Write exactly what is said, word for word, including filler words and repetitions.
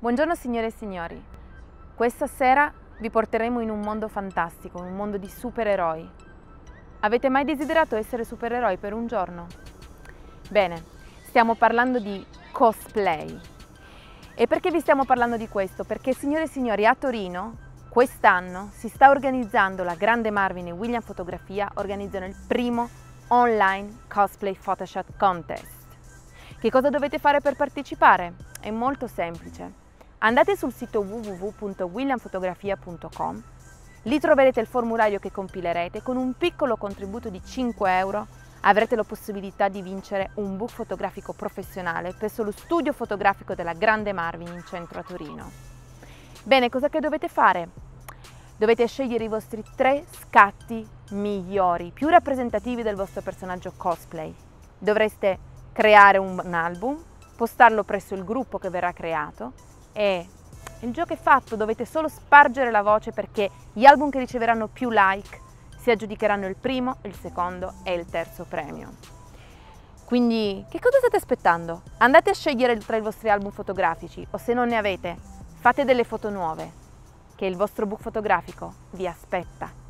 Buongiorno signore e signori, questa sera vi porteremo in un mondo fantastico, un mondo di supereroi. Avete mai desiderato essere supereroi per un giorno? Bene, stiamo parlando di cosplay. E perché vi stiamo parlando di questo? Perché signore e signori, a Torino quest'anno si sta organizzando la Grande Marvin e William Fotografia, organizzano il primo online cosplay Photoshop contest. Che cosa dovete fare per partecipare? È molto semplice. Andate sul sito w w w punto william fotografia punto com, lì troverete il formulario che compilerete. Con un piccolo contributo di cinque euro avrete la possibilità di vincere un book fotografico professionale presso lo studio fotografico della Grande Marvin in centro a Torino. Bene, cosa che dovete fare? Dovete scegliere i vostri tre scatti migliori, più rappresentativi del vostro personaggio cosplay. Dovreste creare un, un album, postarlo presso il gruppo che verrà creato e il gioco è fatto, dovete solo spargere la voce perché gli album che riceveranno più like si aggiudicheranno il primo, il secondo e il terzo premio. Quindi che cosa state aspettando? Andate a scegliere tra i vostri album fotografici o se non ne avete, fate delle foto nuove che il vostro book fotografico vi aspetta.